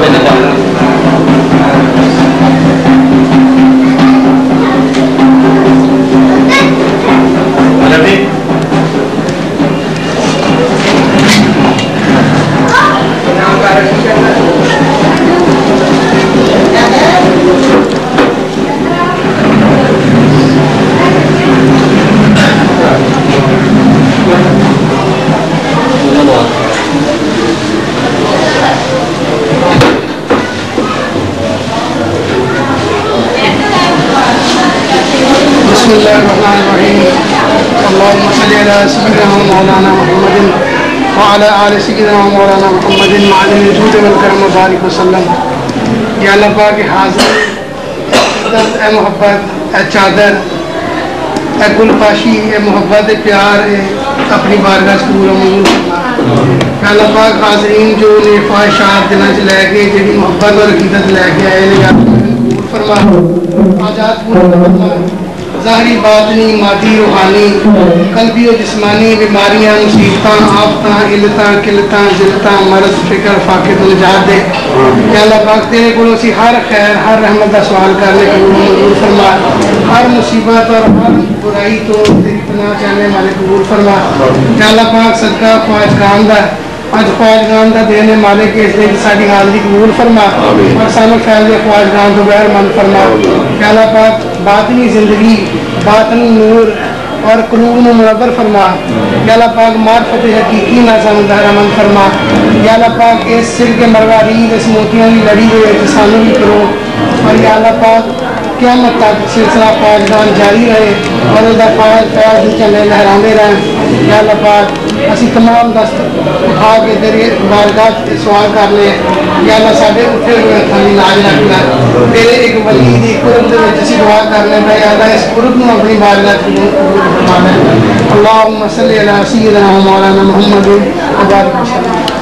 मोहब्बत चादर गुलपाशी मोहब्बत प्यार अपनी बारगाह कबूल अल्लाह पाक हाज़रीन जो ने ख्वाहिशात दिलों च लैके जी मोहब्बत और अकीदत लैके आए ने कबूल फरमा आजाद फरमा ज़ाहरी बातनी मादी रूहानी कल्बी और जिस्मानी बीमारियां मुसीबत आफत इल्लत किल्लत जिल्लत मरज फिक्र फाके तो निजात दे अल्लाह पाक तेरे को हर खैर हर रहमत का सवाल करने कबूल फरमा हर मुसीबत और हर बुराई तो तेरी पनाह चाहने वाले कबूल फरमा अल्लाह पाक सदका ख्वाहिशगान दा अज ख्वाहिशगान का देने मालिक इस दिन साड़ी हाजरी कबूल फरमा और सानू फैल दे ख्वाहिशगान तो बगैर मन फरमा अल्लाह पाक बातनी जिंदगी बातनी नूर और कुलूब में मुनव्वर फरमा अल्लाह पाक मार्फत हकीकी ना सानू दहरामंद फरमा अल्लाह पाक इस सिर के मरवारीद इस मोतियां की लड़ी हुई सानू भी करो और अल्लाह पाक क़यामत तक सिलसिला ख्वाहिशगान जारी रहे और उसका फैज चले लहराते रहें अल्लाह पाक असी तमाम दस्त उठा के तेरे बारगाह सवाल कर ले अल्लाह साढ़े उठे हुए हथों की लाज रख लै तेरे एक वली की कुर्ब असी दुआ कर लें अल्लाह इस कुर्ब को अपनी बारगाह फरमा ले अल्लाहुम्मा सल्ली अला सय्यिदिना मौलाना मुहम्मद व बारिक वसल्लम।